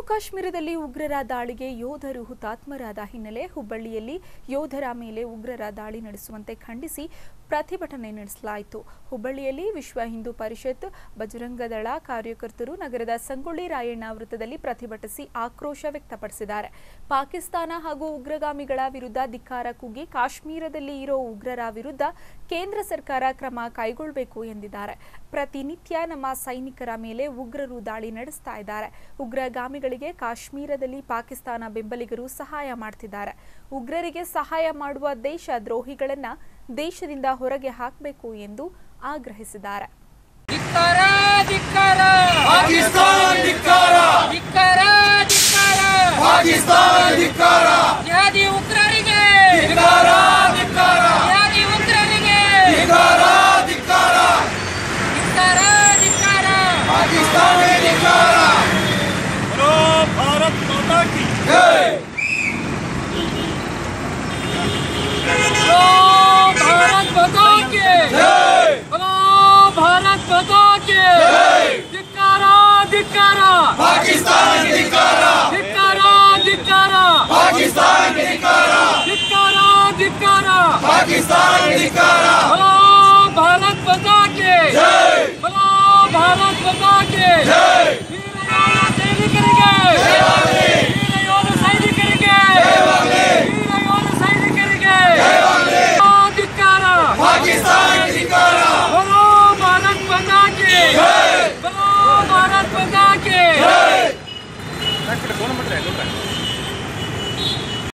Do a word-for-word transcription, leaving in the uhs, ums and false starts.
ಕಾಶ್ಮೀರದಲ್ಲಿ ಉಗ್ರರ ದಾಳಿಗೆ ಯೋಧರು ಹುತಾತ್ಮರಾದ ಹಿನ್ನೆಲೆ ಹುಬ್ಬಳ್ಳಿಯಲ್ಲಿ ಯೋಧರ ಮೇಲೆ ಉಗ್ರರ ದಾಳಿ ನಡೆಸುವಂತೆ ಖಂಡಿಸಿ ಪ್ರತಿಭಟನೆ ನಡೆಸಲಾಯಿತು. ಹುಬ್ಬಳ್ಳಿಯಲ್ಲಿ ವಿಶ್ವ ಹಿಂದೂ ಪರಿಷತ್, ಬಜರಂಗದಳ ಕಾರ್ಯಕರ್ತರು ನಗರದ ಸಂಗೊಳ್ಳಿ ರಾಯಣ್ಣ ವೃತ್ತದಲ್ಲಿ ಪ್ರತಿಭಟಿಸಿ ಆಕ್ರೋಶ ವ್ಯಕ್ತಪಡಿಸಿದ್ದಾರೆ. ಪಾಕಿಸ್ತಾನ ಹಾಗೂ ಉಗ್ರಗಾಮಿಗಳ ವಿರುದ್ಧ ಧಿಕ್ಕಾರ ಕೂಗಿ ಕಾಶ್ಮೀರದಲ್ಲಿ ಇರೋ ಉಗ್ರರ ವಿರುದ್ಧ ಕೇಂದ್ರ ಸರ್ಕಾರ ಕ್ರಮ ಕೈಗೊಳ್ಳಬೇಕು ಎಂದಿದ್ದಾರೆ. ಪ್ರತಿನಿತ್ಯ ನಮ್ಮ ಸೈನಿಕರ ಮೇಲೆ ಉಗ್ರರು ದಾಳಿ ನಡೆಸ್ತಾ ಇದ್ದಾರೆ. ಉಗ್ರಗಾಮಿಗಳಿಗೆ ಕಾಶ್ಮೀರದಲ್ಲಿ ಪಾಕಿಸ್ತಾನ ಬೆಂಬಲಿಗರು ಸಹಾಯ ಮಾಡ್ತಿದ್ದಾರೆ. ಉಗ್ರರಿಗೆ ಸಹಾಯ ಮಾಡುವ ದೇಶ ದ್ರೋಹಿಗಳನ್ನ ದೇಶದಿಂದ ಹೊರಗೆ ಹಾಕಬೇಕು ಎಂದು ಆಗ್ರಹಿಸಿದ್ದಾರೆ. भारत माता की जय। भारत माता की जय। भारत माता की जय। धिक्कारा धिक्कारा पाकिस्तान, धिक्कारा धिक्कारा धिक्कारा पाकिस्तान, धिक्कारा धिक्कारा धिक्कारा पाकिस्तान, धिक्कारा। भारत माता की जय। भारत माता की जय।